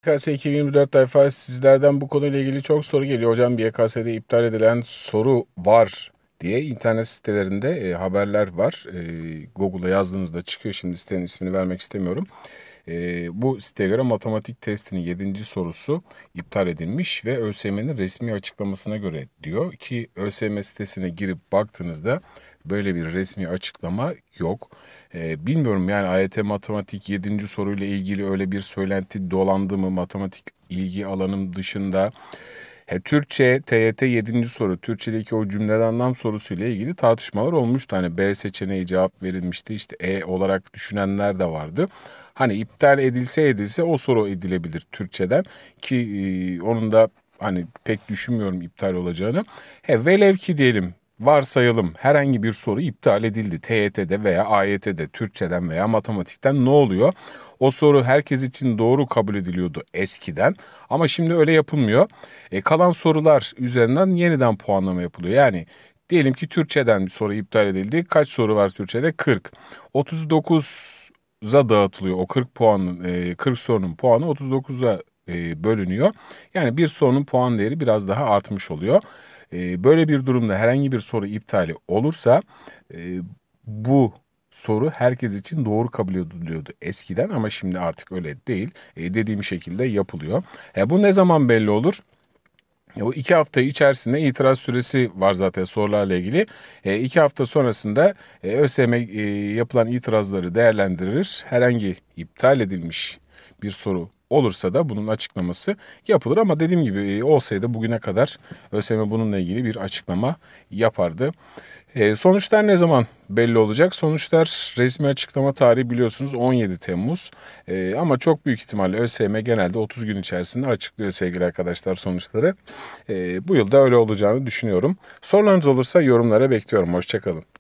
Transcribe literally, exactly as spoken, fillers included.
Y K S iki bin yirmi dört tayfa, sizlerden bu konuyla ilgili çok soru geliyor. Hocam Y K S'de iptal edilen soru var diye internet sitelerinde e, haberler var. E, Google'a yazdığınızda çıkıyor. Şimdi sitenin ismini vermek istemiyorum. E, bu siteye göre matematik testinin yedinci sorusu iptal edilmiş ve ÖSYM'nin resmi açıklamasına göre diyor ki ÖSYM sitesine girip baktığınızda böyle bir resmi açıklama yok. Ee, bilmiyorum yani A Y T matematik yedinci soruyla ilgili öyle bir söylenti dolandı mı matematik ilgi alanım dışında? He, Türkçe T Y T yedinci soru, Türkçedeki o cümleden anlam sorusuyla ilgili tartışmalar olmuştu. Hani B seçeneği cevap verilmişti, işte E olarak düşünenler de vardı. Hani iptal edilse edilse o soru edilebilir Türkçeden ki e, onun da hani pek düşünmüyorum iptal olacağını. He, velev ki diyelim, varsayalım herhangi bir soru iptal edildi T Y T'de veya A Y T'de, Türkçeden veya matematikten, ne oluyor? O soru herkes için doğru kabul ediliyordu eskiden ama şimdi öyle yapılmıyor. E, kalan sorular üzerinden yeniden puanlama yapılıyor. Yani diyelim ki Türkçeden bir soru iptal edildi. Kaç soru var Türkçede? kırk. otuz dokuza dağıtılıyor. O kırk puanın, e, kırk sorunun puanı otuz dokuza e, bölünüyor. Yani bir sorunun puan değeri biraz daha artmış oluyor. E, böyle bir durumda herhangi bir soru iptali olursa e, bu soru herkes için doğru kabul ediliyordu eskiden ama şimdi artık öyle değil. E, dediğim şekilde yapılıyor. E, bu ne zaman belli olur? E, O iki hafta içerisinde itiraz süresi var zaten sorularla ilgili. E, iki hafta sonrasında e, ÖSYM e, yapılan itirazları değerlendirir. Herhangi iptal edilmiş bir soru olursa da bunun açıklaması yapılır. Ama dediğim gibi e, olsaydı bugüne kadar ÖSYM bununla ilgili bir açıklama yapardı. E, sonuçlar ne zaman belli olacak? Sonuçlar resmi açıklama tarihi biliyorsunuz on yedi Temmuz. E, ama çok büyük ihtimalle ÖSYM genelde otuz gün içerisinde açıklıyor sevgili arkadaşlar sonuçları. E, bu yılda öyle olacağını düşünüyorum. Sorularınız olursa yorumlara bekliyorum. Hoşça kalın.